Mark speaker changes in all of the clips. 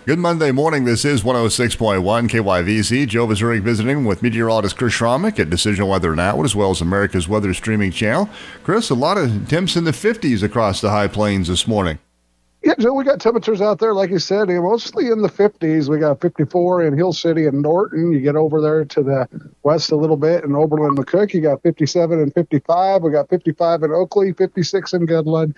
Speaker 1: Good Monday morning. This is 106.1 KYVZ. Joe Vazuric visiting with meteorologist Chris Sramek at Decision Weather Now, as well as America's Weather Streaming Channel. Chris, a lot of temps in the 50s across the high plains this morning.
Speaker 2: Yeah, Joe, we got temperatures out there, like you said, mostly in the 50s. We got 54 in Hill City and Norton. You get over there to the west a little bit in Oberlin, McCook. You got 57 and 55. We got 55 in Oakley, 56 in Goodland,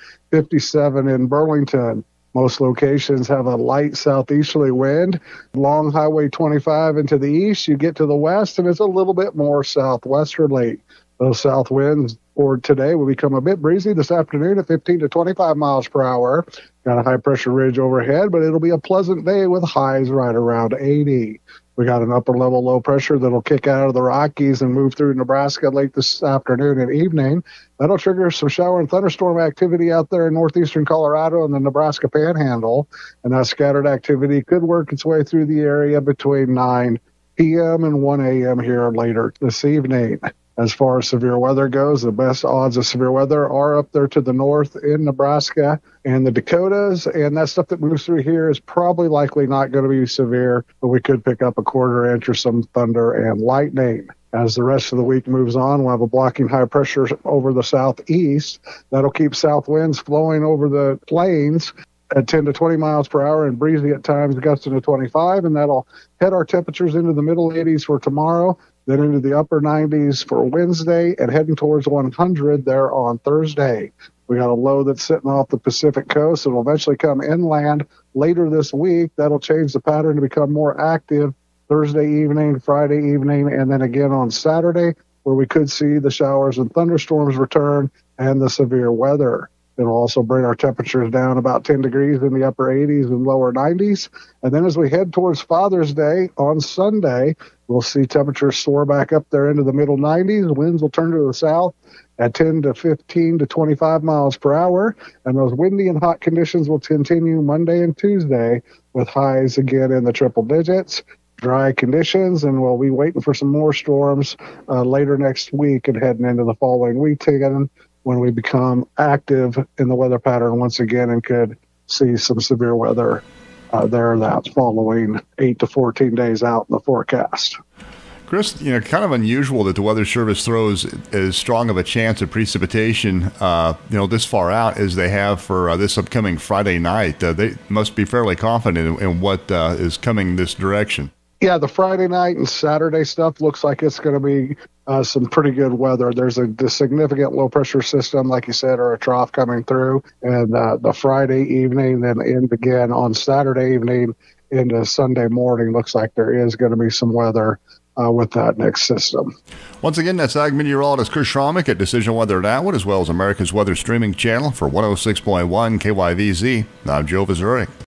Speaker 2: 57 in Burlington. Most locations have a light southeasterly wind. Along Highway 25 into the east, you get to the west, and it's a little bit more southwesterly. Those south winds for today will become a bit breezy this afternoon at 15 to 25 miles per hour. Got a high-pressure ridge overhead, but it'll be a pleasant day with highs right around 80. We got an upper-level low pressure that'll kick out of the Rockies and move through Nebraska late this afternoon and evening. That'll trigger some shower and thunderstorm activity out there in northeastern Colorado and the Nebraska Panhandle. And that scattered activity could work its way through the area between 9 p.m. and 1 a.m. here later this evening. As far as severe weather goes, the best odds of severe weather are up there to the north in Nebraska and the Dakotas, and that stuff that moves through here is probably likely not going to be severe, but we could pick up a quarter inch or some thunder and lightning. As the rest of the week moves on, we'll have a blocking high pressure over the southeast. That'll keep south winds flowing over the plains at 10 to 20 miles per hour and breezy at times, gusting to 25, and that'll head our temperatures into the middle 80s for tomorrow, then into the upper 90s for Wednesday, and heading towards 100 there on Thursday. We got a low that's sitting off the Pacific coast. It'll eventually come inland later this week. That'll change the pattern to become more active Thursday evening, Friday evening, and then again on Saturday, where we could see the showers and thunderstorms return and the severe weather. It'll also bring our temperatures down about 10 degrees in the upper 80s and lower 90s. And then as we head towards Father's Day on Sunday, we'll see temperatures soar back up there into the middle 90s. Winds will turn to the south at 10 to 15 to 25 miles per hour. And those windy and hot conditions will continue Monday and Tuesday with highs again in the triple digits. Dry conditions, and we'll be waiting for some more storms later next week and heading into the following week again, when we become active in the weather pattern once again and could see some severe weather there that's following 8 to 14 days out in the forecast.
Speaker 1: Chris, kind of unusual that the Weather Service throws as strong of a chance of precipitation, this far out as they have for this upcoming Friday night. They must be fairly confident in what is coming this direction.
Speaker 2: Yeah, the Friday night and Saturday stuff looks like it's going to be some pretty good weather. There's a significant low-pressure system, like you said, or a trough coming through. And the Friday evening, then end again on Saturday evening into Sunday morning, looks like there is going to be some weather with that next system.
Speaker 1: Once again, that's Ag Meteorologist Chris Sramek at Decision Weather Now, as well as America's Weather Streaming Channel for 106.1 KYVZ. I'm Joe Vazuric.